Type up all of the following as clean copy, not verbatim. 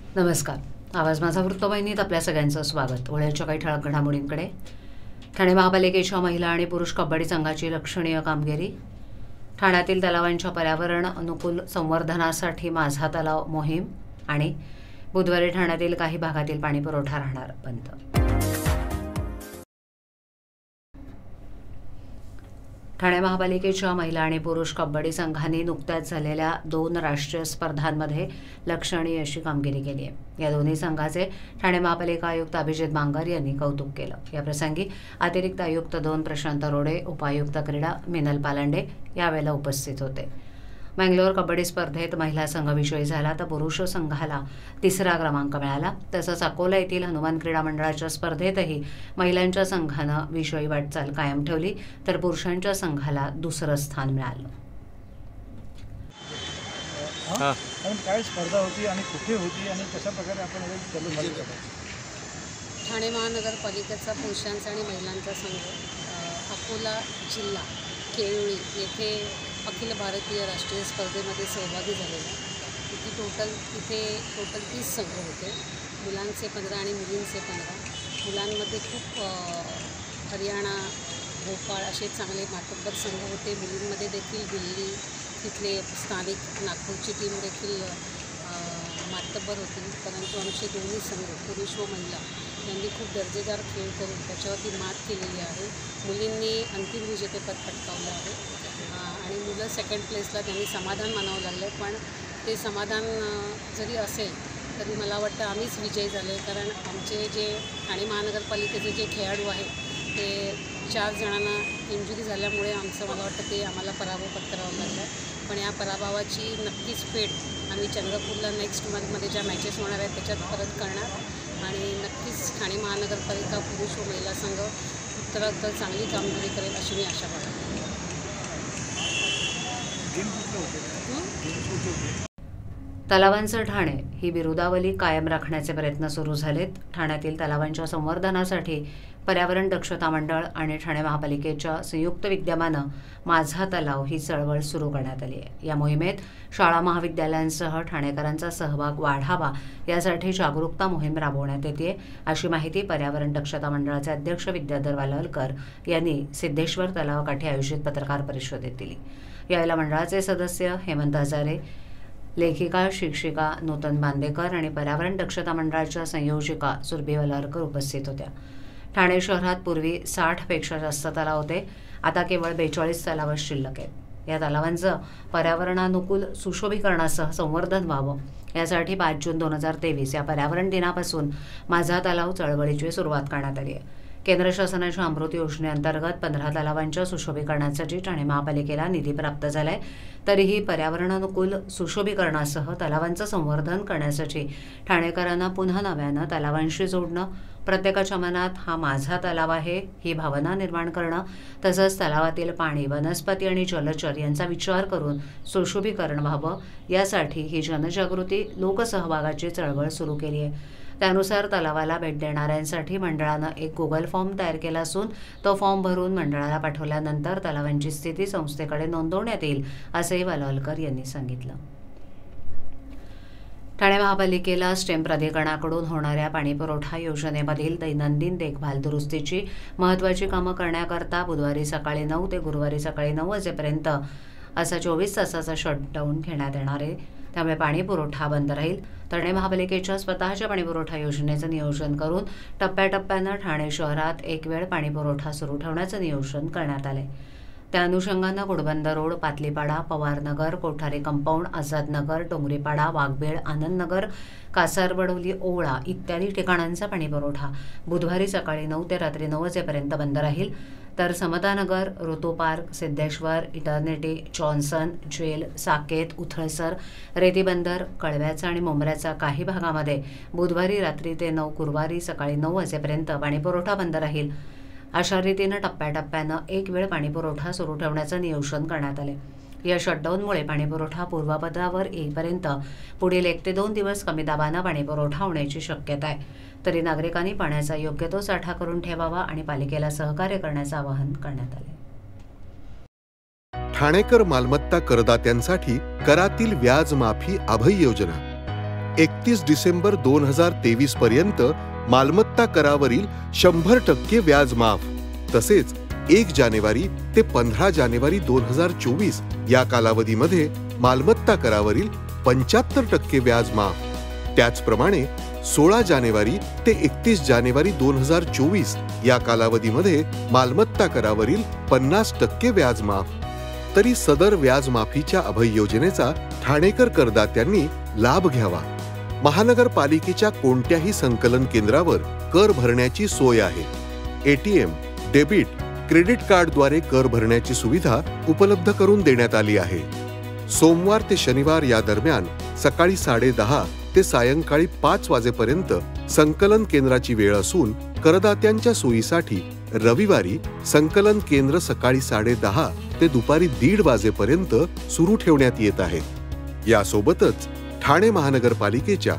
नमस्कार. आवाज माझा वृत्तवाहिनीत आपल्या सगळ्यांचं स्वागत. वेळेच्या काही ठळक घडामोडींकडे. ठाणे महापालिकेच्या महिला आणि पुरुष कबड्डी संघाची लक्षणीय कामगिरी. ठाण्यातील तलावांच्या पर्यावरण अनुकूल संवर्धनासाठी माझा तलाव मोहीम. आणि बुधवारी ठाण्यातील काही भागातील पाणीपुरवठा राहणार बंद. ठाणे महापालिकेच्या महिला आणि पुरुष कबड्डी संघांनी नुकत्याच झालेल्या 2 राष्ट्रीय स्पर्धांमध्ये लक्षणीय अशी कामगिरी केली आहे. या दोन्ही संघाचे ठाणे महापालिका आयुक्त अभिजित बांगर यांनी कौतुक केलं. याप्रसंगी अतिरिक्त आयुक्त 2 प्रशांत रोडे, उपायुक्त क्रीडा मिनल पालांडे यावेळेला उपस्थित होते. मंगलोर कबड्डी स्पर्धेत महिला संघ विजयी झाला तर पुरुष संघाला 3रा क्रमांक मिळाला. तसंच अकोला येथील हनुमान क्रीडा मंडळाच्या स्पर्धेतही महिलांच्या संघानं विजयी वाटचाल कायम ठेवली तर पुरुषांच्या संघाला 2रं स्थान मिळालं. काय स्पर्धा होती आणि कुठे होती आणि कशा प्रकारे आपण ठाणे महानगरपालिकेचा पुरुषांचा आणि महिलांचा संघ अकोला जिल्हा केळवळी येथे अखिल भारतीय राष्ट्रीय स्पर्धेमध्ये सहभागी झालेला. इथे टोटल 30 संघ होते. मुलांचे 15 आणि मुलींचे 15. मुलांमध्ये खूप हरियाणा, भोपाळ असे चांगले मातब्बर संघ होते. मुलींमध्ये देखील दिल्ली तिथले स्थानिक नागपूरची टीम देखील मातब्बर होती. परंतु आमचे दोन्ही संघ पुरुष व महिला यांनी खूप दर्जेदार खेळ करून त्याच्यावरती मात केलेली आहे. मुलींनी अंतिम विजेतेपद पटकावलं आहे आणि मुलं 2nd प्लेसला त्यांनी समाधान मानावं लागलं. पण ते समाधान जरी असेल तरी मला वाटतं आम्हीच विजयी झालो आहे. कारण आमचे जे ठाणे महानगरपालिकेचे जे खेळाडू आहेत ते 4 जणांना इंजुरी झाल्यामुळे मला वाटतं ते आम्हाला पराभव पत्करावा लागला. पण या पराभवाची नक्कीच फेड आम्ही चंद्रपूरला नेक्स्ट मंथमध्ये ज्या मॅचेस होणार आहेत त्याच्यात परत करणार आणि नक्कीच ठाणे महानगरपालिका पुरुष व महिला संघ उत्तरोत्तर चांगली कामगिरी करेल अशी मी आशा बाळगते. तलावांचं ठाणे ही बिरुदावली कायम राखण्याचे प्रयत्न सुरू झालेत. ठाण्यातील तलावांच्या संवर्धनासाठी पर्यावरण दक्षता मंडळ आणि ठाणे महापालिकेच्या संयुक्त विद्यमानं माझा तलाव ही चळवळ सुरू करण्यात आली आहे. या मोहिमेत शाळा महाविद्यालयांसह ठाणेकरांचा सहभाग वाढावा यासाठी जागरूकता मोहीम राबवण्यात येते अशी माहिती पर्यावरण दक्षता मंडळाचे अध्यक्ष विद्याधर वालवलकर यांनी सिद्धेश्वर तलावाकाठी आयोजित पत्रकार परिषदेत दिली. यावेळेला मंडळाचे सदस्य हेमंत हजारे, लेखिका शिक्षिका नूतन बांदेकर आणि पर्यावरण दक्षता मंडळाच्या संयोजिका सुरभी वलारकर उपस्थित होत्या. ठाणे शहरात पूर्वी 60पेक्षा जास्त तलाव होते. आता केवळ 42 तलाव शिल्लक आहेत. या तलावांचं पर्यावरणानुकूल सुशोभीकरणासह संवर्धन व्हावं यासाठी 5 जून 2023 या पर्यावरण दिनापासून माझा तलाव चळवळीची सुरुवात करण्यात आली आहे. केंद्र शासनाच्या अमृत योजनेअंतर्गत 15 तलावांच्या सुशोभीकरणासाठी ठाणे महापालिकेला निधी प्राप्त झालाय. तरीही पर्यावरणानुकूल सुशोभीकरणासह तलावांचं संवर्धन करण्यासाठी ठाणेकरांना पुन्हा नव्यानं तलावांशी जोडणं, प्रत्येकाच्या मनात हा माझा तलाव आहे ही भावना निर्माण करणं, तसंच तलावातील पाणी, वनस्पती आणि जलचर यांचा विचार करून सुशोभीकरण व्हावं यासाठी ही जनजागृती लोकसहभागाची चळवळ सुरू केली आहे. त्यानुसार तलावाला भेट देणाऱ्यांसाठी मंडळानं एक गुगल फॉर्म तयार केला असून तो फॉर्म भरून मंडळाला पाठवल्यानंतर तलावांची स्थिती संस्थेकडे नोंदवण्यात येईल असंही वालवलकर यांनी सांगितलं. ठाणे महापालिकेला स्टेम प्राधिकरणाकडून होणाऱ्या पाणीपुरवठा योजनेमधील दैनंदिन देखभाल दुरुस्तीची महत्त्वाची कामं करण्याकरता बुधवारी सकाळी 9 ते गुरुवारी सकाळी 9 वाजेपर्यंत असा 24 तासाचा शटडाऊन घेण्यात येणार आहे. त्यामुळे पाणीपुरवठा बंद राहील. ठाणे महापालिकेच्या स्वतःच्या पाणीपुरवठा योजनेचं नियोजन करून टप्प्याटप्प्यानं ठाणे शहरात एक वेळ पाणीपुरवठा सुरू ठेवण्याचं नियोजन करण्यात आलं आहे. त्या अनुषंगानं गुडबंदर रोड, पातलीपाडा, पवारनगर, कोठारी कंपाऊंड, आझादनगर, डोंगरीपाडा, वाघबेळ, आनंदनगर, कासारवडोली, ओवळा इत्यादी ठिकाणांचा पाणीपुरवठा बुधवारी सकाळी 9 ते रात्री 9 वाजेपर्यंत बंद राहील. तर Samtanagar, Rutu park, Siddheshwar, Eternity, Johnson, jail, Saket, Uthalsar, Retibunder, कळव्याचा आणि मुंब्र्याचा काही भागामध्ये बुधवारी रात्री ते 9 गुरुवारी सकाळी 9 वाजेपर्यंत पाणीपुरवठा बंद राहील. अशा रीतीनं टप्प्याटप्प्यानं एक वेळ पाणीपुरवठा सुरू ठेवण्याचं नियोजन करण्यात आले. या शटडाऊनमुळे पाणीपुरवठा पूर्वपदावर येईपर्यंत पुढील 1 ते 2 दिवस कमी दाबानं पाणीपुरवठा होण्याची शक्यता आहे. तरी नागरिकांनी पाण्याचा योग्य तो साठा करून ठेवावा आणि पालिकेला सहकार्य करण्याचं आवाहन करण्यात आले. ठाणेकर मालमत्ता करदात्यांसाठी करातील व्याज माफी अभय योजना 31 डिसेंबर 2023 पर्यंत मालमत्ता करावरील 100% व्याज माफ, तसेच 1 जानेवारी ते 15 जानेवारी 2024 या कालावधीमध्ये मालमत्ता करावरील 75% व्याज माफ. त्याचप्रमाणे 16 जानेवारी ते 31 जानेवारी 2024 या कालावधीमध्ये मालमत्ता करावरील 50% व्याज माफ. तरी सदर व्याज माफीच्या अभय योजनेचा ठाणेकर करदात्यांनी लाभ घ्यावा. महानगरपालिकेच्या कोणत्याही संकलन केंद्रावर कर भरण्याची सोय आहे. ATM, डेबिट, क्रेडिट कार्डद्वारे कर भरण्याची सुविधा उपलब्ध करून देण्यात आली आहे. सोमवार ते शनिवार या दरम्यान सकाळी 10:30 ते सायंकाळी 5 वाजेपर्यंत संकलन केंद्राची वेळ असून करदात्यांच्या सोयीसाठी रविवारी संकलन केंद्र सकाळी 10:30 ते दुपारी 1:30 वाजेपर्यंत सुरू ठेवण्यात येत आहे. यासोबतच ठाणे महानगरपालिकेच्या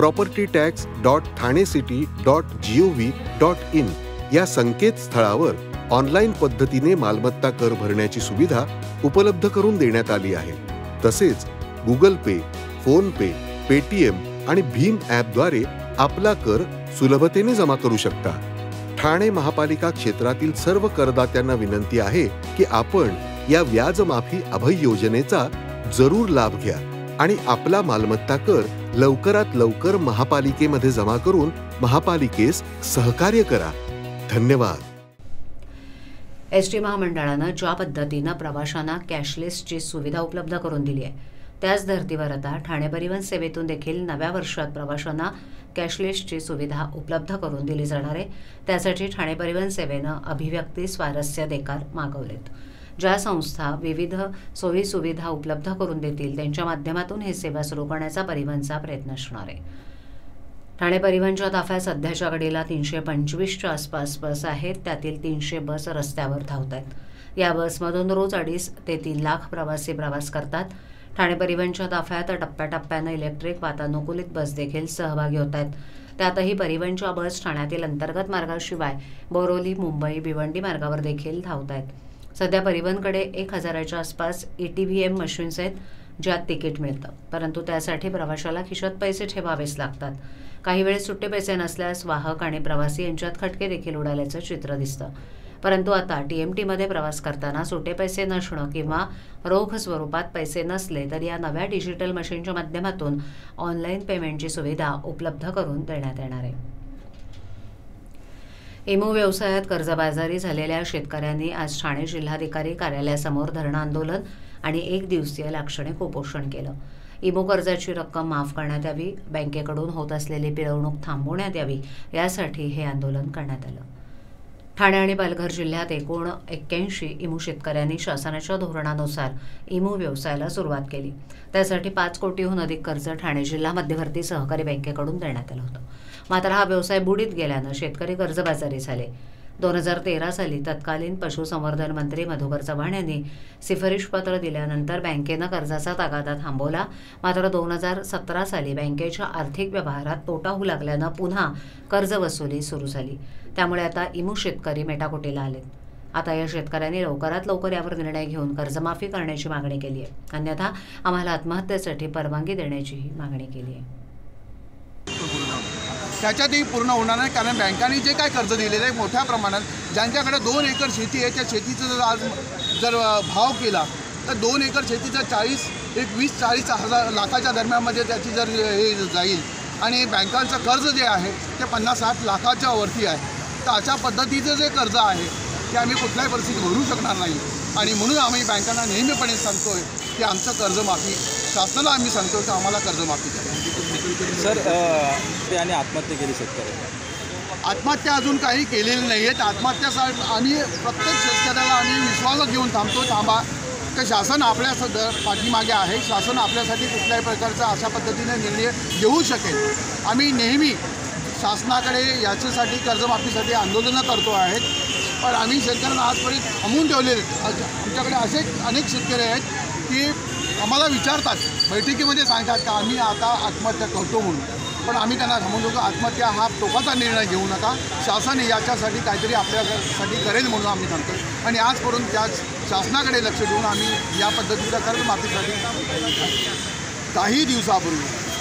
propertytax.thanecity.gov.in या संकेतस्थळावर ऑनलाईन पद्धतीने मालमत्ता कर भरण्याची सुविधा उपलब्ध करून देण्यात आली आहे. तसेच Google Pay, PhonePe, Paytm आणि भीम ॲपद्वारे आपला कर सुलभतेने जमा करू शकता. ठाणे महापालिका क्षेत्रातील सर्व करदात्यांना विनंती आहे की आपण या व्याजमाफी अभय योजनेचा जरूर लाभ घ्या आणि आपला मालमत्ता कर लवकरात लवकर महापालिकेमध्ये जमा करून महापालिकेस सहकार्य करा. धन्यवाद. एसटी महामंडळानं ज्या पद्धतीनं प्रवाशांना कॅशलेसची सुविधा उपलब्ध करून दिली आहे, त्याच धर्तीवर आता ठाणे परिवहन सेवेतून देखील नव्या वर्षात प्रवाशांना कॅशलेसची सुविधा उपलब्ध करून दिली जाणार आहे. त्यासाठी ठाणे परिवहन सेवेनं अभिव्यक्ती स्वारस्य देकार मागवलेत. ज्या संस्था विविध सोयी सुविधा उपलब्ध करून देतील त्यांच्या माध्यमातून ही सेवा सुरू करण्याचा परिवहनचा प्रयत्न असणार आहे. ठाणे परिवहनच्या ताफ्यात सध्याच्या घडीला 325च्या आसपास बस आहेत. त्यातील 300 बस रस्त्यावर धावत आहेत. या बसमधून रोज 2.5 ते 3 लाख प्रवासी प्रवास करतात. ठाणे परिवहनच्या ताफ्यात टप्प्याटप्प्यानं इलेक्ट्रिक वातानुकूलित बस देखील सहभागी होत आहेत. त्यातही परिवहनच्या बस ठाण्यातील अंतर्गत मार्गाशिवाय बोरोली, मुंबई, भिवंडी मार्गावर देखील धावत आहेत. सध्या परिवहनकडे 1000च्या आसपास ETVM मशीन्स आहेत ज्यात तिकीट मिळतं, परंतु त्यासाठी प्रवाशाला खिशात पैसे ठेवावेच लागतात. काही वेळेस सुट्टे पैसे नसल्यास वाहक आणि प्रवासी यांच्यात खटके देखील उडाल्याचं चित्र दिसतं. परंतु आता TMTमध्ये प्रवास करताना सुट्टे पैसे नसणं किंवा रोख स्वरूपात पैसे नसले तर या नव्या डिजिटल मशीनच्या माध्यमातून ऑनलाईन पेमेंटची सुविधा उपलब्ध करून देण्यात येणार आहे. इमू व्यवसायात कर्जबाजारी झालेल्या शेतकऱ्यांनी आज ठाणे जिल्हाधिकारी कार्यालयासमोर धरणं आंदोलन आणि 1 दिवसीय लाक्षणिक उपोषण केलं. इमू कर्जाची रक्कम माफ करण्यात यावी, बँकेकडून होत असलेली पिळवणूक थांबवण्यात यावी यासाठी हे आंदोलन करण्यात आलं. ठाणे आणि पालघर जिल्ह्यात एकूण 81 इमू शेतकऱ्यांनी शासनाच्या धोरणानुसार इमू व्यवसायाला सुरुवात केली. त्यासाठी 5 कोटीहून अधिक कर्ज ठाणे जिल्हा मध्यवर्ती सहकारी बँकेकडून देण्यात आलं होतं. मात्र हा व्यवसाय बुडीत गेल्यानं शेतकरी कर्जबाजारी झाले. 2013 साली तत्कालीन पशुसंवर्धन मंत्री मधुकर चव्हाण यांनी शिफारिश पत्र दिल्यानंतर बँकेनं कर्जाचा तगादा थांबवला. मात्र 2017 साली बँकेच्या आर्थिक व्यवहारात तोटा होऊ लागल्यानं पुन्हा कर्ज वसुली सुरू झाली. त्यामुळे आता इमू शेतकरी मेटाकुटीला आलेत. आता या शेतकऱ्यांनी लवकरात लवकर यावर निर्णय घेऊन कर्जमाफी करण्याची मागणी केली आहे, अन्यथा आम्हाला आत्महत्येसाठी परवानगी देण्याचीही मागणी केली आहे. त्याच्यातही पूर्ण होणार नाही, कारण बँकांनी जे काय कर्ज दिलेलं आहे मोठ्या प्रमाणात, ज्यांच्याकडे 2 एकर शेती आहे त्या शेतीचा जर भाव केला तर 2 एकर शेतीचा 20-40 लाखाच्या दरम्यानमध्ये त्याची जर हे जाईल आणि बँकांचं कर्ज जे आहे ते 50-60 लाखाच्या वरती आहे. तर अशा पद्धतीचं जे कर्ज आहे ते आम्ही कुठल्याही परिस्थितीत भरू शकणार नाही आणि म्हणून आम्ही बँकांना नेहमीपणे सांगतोय की आमचं कर्जमाफी, शासनाला आम्ही सांगतो की आम्हाला कर्जमाफी करा. सर, ते आणि आत्महत्या केली शेतकऱ्यांनी. आत्महत्या अजून काही केलेली नाही आहेत. आत्महत्यासाठी आम्ही प्रत्येक शेतकऱ्याला आम्ही विश्वासात घेऊन थांबा की शासन आपल्या पाठीमागे आहे. शासन आपल्यासाठी कुठल्याही प्रकारचा अशा पद्धतीने निर्णय घेऊ शकेल. आम्ही नेहमी शासनाकडे याच्यासाठी कर्जमाफीसाठी आंदोलनं करतो आहेत, पण आम्ही शेतकऱ्यांना आजपर्यंत थांबवून ठेवलेले आहेत. आमच्याकडे असे अनेक शेतकरी आहेत की आम्हाला विचारतात, बैठकीमध्ये सांगतात का आम्ही आता आत्महत्या करतो म्हणून, पण आम्ही त्यांना थांबवतो की आत्महत्या हा टोकाचा निर्णय घेऊ नका, शासन याच्यासाठी काहीतरी आपल्यासाठी करेल म्हणून आम्ही सांगतो. आणि आजपर्यंत त्या शासनाकडे लक्ष देऊन आम्ही या पद्धतीच्या कर्जमाफीसाठी काही दिवसापूर्वी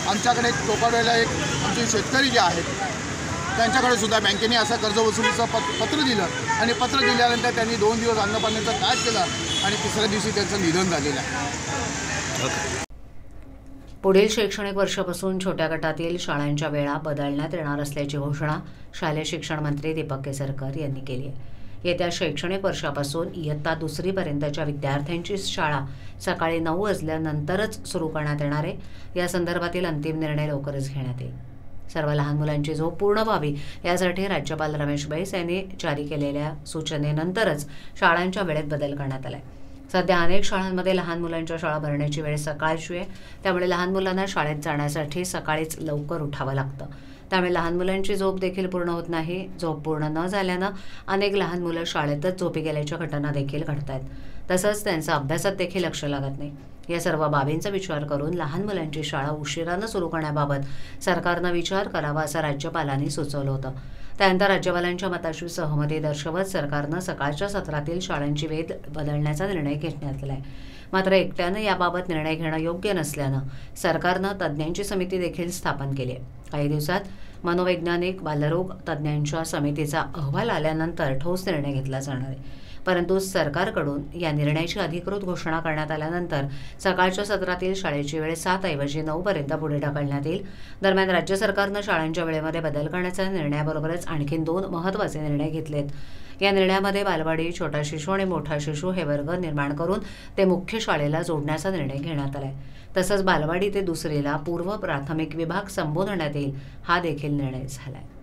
आमच्याकडे टोकाडवेला एक आमचे शेतकरी जे आहेत त्यांच्याकडे सुद्धा बँकेने असं कर्ज वसुलीचं पत्र दिलं आणि पत्र दिल्यानंतर त्यांनी 2 दिवस अन्नपाण्याचा त्याग केला आणि तिसऱ्या दिवशी त्यांचं निधन झालेलं आहे. पुढील शैक्षणिक वर्षापासून छोट्या गटातील शाळांच्या वेळा बदलण्यात येणार असल्याची घोषणा शालेय शिक्षण मंत्री दीपक केसरकर यांनी केली आहे. येत्या शैक्षणिक वर्षापासून इयत्ता 2री पर्यंतच्या विद्यार्थ्यांची शाळा सकाळी 9 वाजल्यानंतरच सुरू करण्यात येणार आहे. या संदर्भातील अंतिम निर्णय लवकरच घेण्यात येईल. सर्व लहान मुलांची झोप पूर्ण व्हावी यासाठी राज्यपाल रमेश बैस यांनी जारी केलेल्या सूचनेनंतरच शाळांच्या वेळेत बदल करण्यात आला आहे. सध्या अनेक शाळांमध्ये लहान मुलांच्या शाळा भरण्याची वेळ सकाळची आहे. त्यामुळे लहान मुलांना शाळेत जाण्यासाठी सकाळीच लवकर उठावं लागतं. त्यामुळे लहान मुलांची झोप देखील पूर्ण होत नाही. झोप पूर्ण न झाल्यानं अनेक लहान मुलं शाळेतच झोपी गेल्याच्या घटना देखील घडत आहेत. तसंच त्यांचं अभ्यासात देखील लक्ष लागत नाही. या सर्व बाबींचा विचार करून लहान मुलांची शाळा उशिरानं सुरू करण्याबाबत सरकारनं विचार करावा असं राज्यपालांनी सुचवलं होतं. त्यानंतर राज्यपालांच्या मताशी सहमती दर्शवत सरकारनं सकाळच्या सत्रातील शाळांची वेळ बदलण्याचा निर्णय घेण्यात आला आहे. मात्र एकट्यानं याबाबत निर्णय घेणं योग्य नसल्यानं सरकारनं तज्ज्ञांची समिती देखील स्थापन केली आहे. काही दिवसात मनोवैज्ञानिक बालरोग तज्ज्ञांच्या समितीचा अहवाल आल्यानंतर ठोस निर्णय घेतला जाणार आहे. परंतु सरकारकडून या निर्णयाची अधिकृत घोषणा करण्यात आल्यानंतर सकाळच्या सत्रातील शाळेची वेळ 7 ऐवजी 9 पर्यंत पुढे ढकलण्यात येईल. दरम्यान राज्य सरकारनं शाळांच्या वेळेमध्ये बदल करण्याच्या निर्णयाबरोबरच आणखीन 2 महत्त्वाचे निर्णय घेतलेत. या निर्णयामध्ये बालवाडी, छोटा शिशु आणि मोठा शिशु हे वर्ग निर्माण करून ते मुख्य शाळेला जोडण्याचा निर्णय घेण्यात आला आहे. तसंच बालवाडी ते 2रीला पूर्व प्राथमिक विभाग संबोधण्यात येईल हा देखील निर्णय झाला आहे.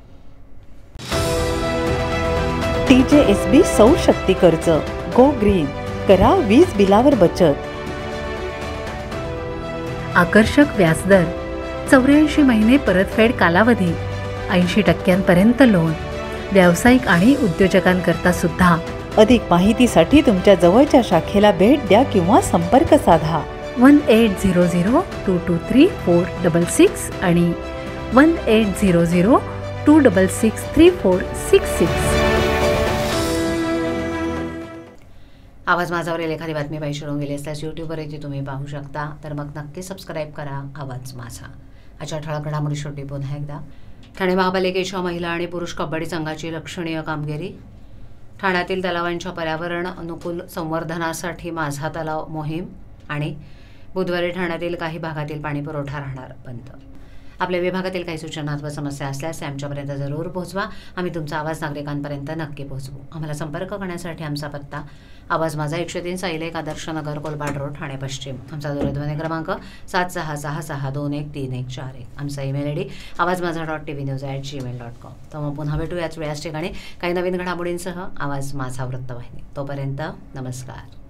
TJSB सौर शक्ती कर्ज गो ग्रीन करा वीज बिलावर बचत. आकर्षक व्याजदर, 84 महिने परतफेड कालावधी, 80% लोन, व्यावसायिक आणि उद्योजकांकरता सुद्धा. अधिक माहितीसाठी तुमच्या जवळच्या शाखेला भेट द्या किंवा संपर्क साधा. 1800-223-466 आणि 1800-266-3466. आवाज माझावरील एखादी बातमी पाहिजे होऊन गेली असल्यास यूट्यूबवर ती तुम्ही पाहू शकता. तर मग नक्की सबस्क्राईब करा आवाज माझा. अशा ठळक घडामोडी शेवटी पुन्हा एकदा. ठाणे महापालिकेच्या महिला आणि पुरुष कबड्डी संघाची लक्षणीय कामगिरी. ठाण्यातील तलावांच्या पर्यावरण अनुकूल संवर्धनासाठी माझा तलाव मोहीम. आणि बुधवारी ठाण्यातील काही भागातील पाणीपुरवठा राहणार बंद. आपल्या विभागातील काही सूचना अथवा समस्या असल्यास आमच्यापर्यंत जरूर पोहोचवा. आम्ही तुमचा आवाज नागरिकांपर्यंत नक्की पोहोचवू. आम्हाला संपर्क करण्यासाठी आमचा पत्ता आवाज माझा 103 साईलेक आदर्श नगर कोलबाड रोड ठाणे पश्चिम. आमचा दूरध्वनी क्रमांक 7666613141. आमचा ईमेल ID awazmaza.tvnews@gmail.com. तर मग पुन्हा भेटू याच वेळाच ठिकाणी काही नवीन घडामोडींसह आवाज माझा वृत्तवाहिनी. तोपर्यंत नमस्कार.